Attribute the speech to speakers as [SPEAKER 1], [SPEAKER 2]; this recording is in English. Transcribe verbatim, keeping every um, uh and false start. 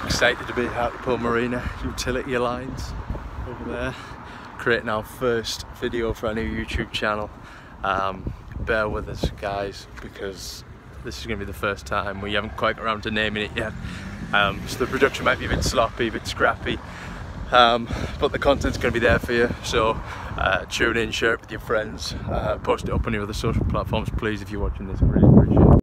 [SPEAKER 1] Excited to be at Hartlepool Marina, Utility Alliance over there, creating our first video for our new YouTube channel. Um, bear with us guys, because this is going to be the first time. We haven't quite got around to naming it yet, um, so the production might be a bit sloppy, a bit scrappy, um, but the content's going to be there for you, so uh, tune in, share it with your friends, uh, post it up on your other social platforms please if you're watching this. I really appreciate it.